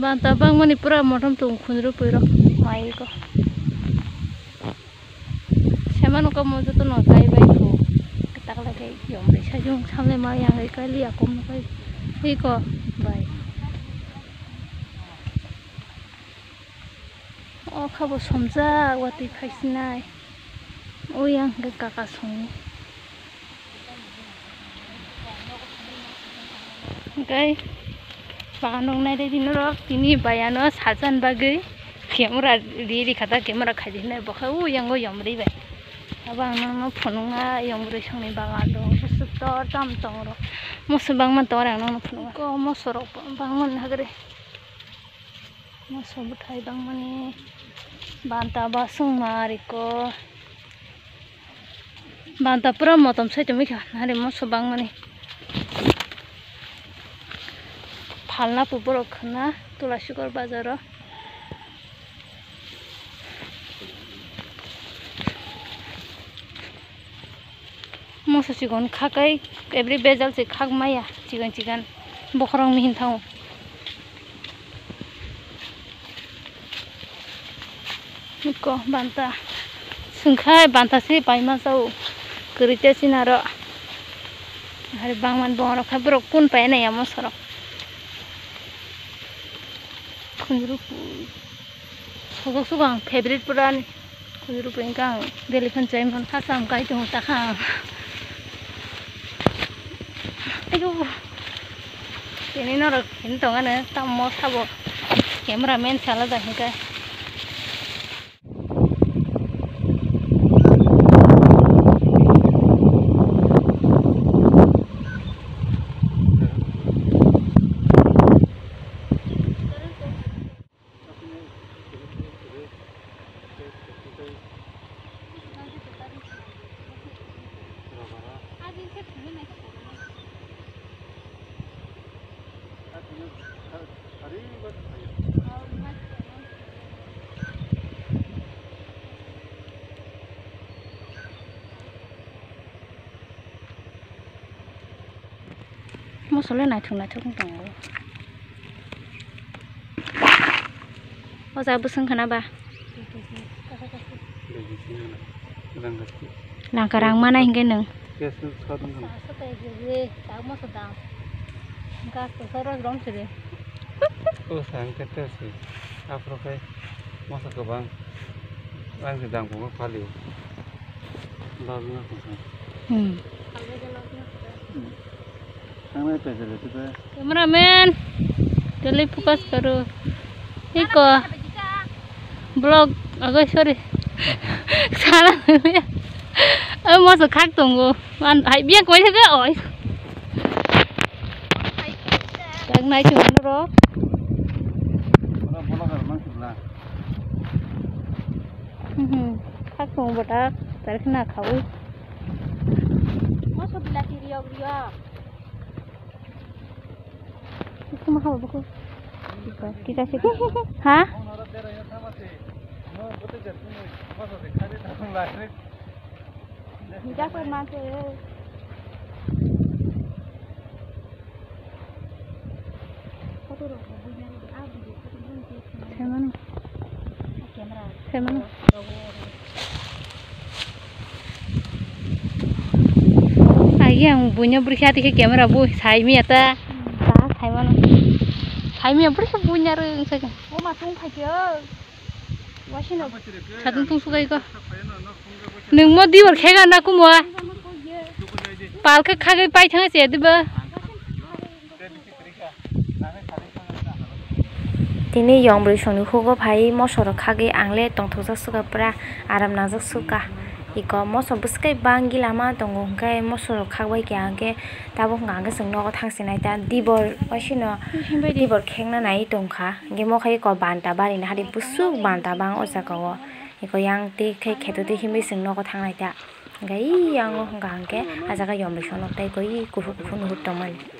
banta bang mani pura motom tung khunru puro mai ko seman ko mo to no kai bai ko tak la kai Yongbrwi sajung samle ma yang kai li akom kai hi ko bai o khabo somja wati phaisnai o yang ga kaka song kai panong nai de dinoro tini bayano sajan bagai camera ri khata camera khaji nai bokha o yang go Yongbrwi bai abang no phonunga Yongbrwi sangni bagan do busukto tam tongro moso bangman torang no phonunga ko moso ro bangman hagre moso buthai bangmani banta basung mari ko banta pura motom sai tumi kha hare moso bangmani falna puporo khna tulasukor bazaro moso chigon khakai every bezal se khak maya chigan bokrong mihin thau ko banta sungkhai banta se paima sau kurite sinaro hari bangman bongro khabro kun paina ya mosoro khunjuru sugang favorite puran khunjuru pengkang delifan chaimon khasam kai tung takha ayo ini noro hintongane tammo sabo cameraman sala da hinka moso le nai thung tong o za busung khana ba nangkarang mana hingga neng oh sang kete sih apa kai masa ke bang bang sedang bunga kali lalu cameraman jeli fokus karo iko vlog agak sorry salah masuk khak tunggu man hai biang koi thế oi đang này chừng nó đó khak tunggu bata tarik na khau moso Bilati Riyeli870 itu mahal buku kita sih hah tidak pernah sih Semana yang punya berhati ke kamera bu saya mi ata saya mana saya mi berapa punya reng saja oh matung saja wasin satu tung sukai ko neng mau di work hegan aku mau palka kagai pai thang se diba tini Yongbrwi sonu hugo pai mosoro kage angle tong thojak suka pra aram najak suka iko moso buskai bangi lama tongo kai mosoro khagbai kyangke tabo nganga sungno ko thangsinai ta dibor wasino dibor khengna nai tongkha gemo khai ko banta bari na hari busuk banta bang osa ko iko yang ti khai khetoti himbi sungno ko thangnai ta gai yang ngangke ajaga Yongbrwi sonok tai koi kufu nuhut tongman